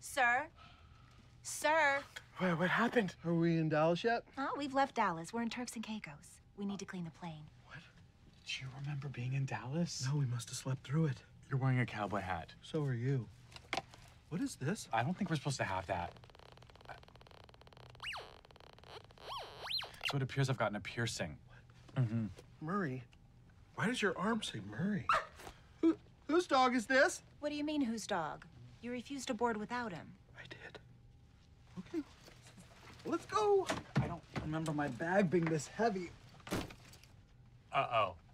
Sir? Sir? Wait, what happened? Are we in Dallas yet? Oh, we've left Dallas. We're in Turks and Caicos. We need to clean the plane. What? Do you remember being in Dallas? No, we must have slept through it. You're wearing a cowboy hat. So are you. What is this? I don't think we're supposed to have that. So it appears I've gotten a piercing. What? Mm-hmm. Murray? Why does your arm say Murray? Whose dog is this? What do you mean, whose dog? You refused to board without him. I did. Okay, let's go. I don't remember my bag being this heavy. Uh-oh.